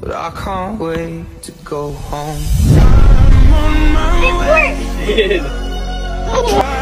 but I can't wait to go home. I'm on my way. Did.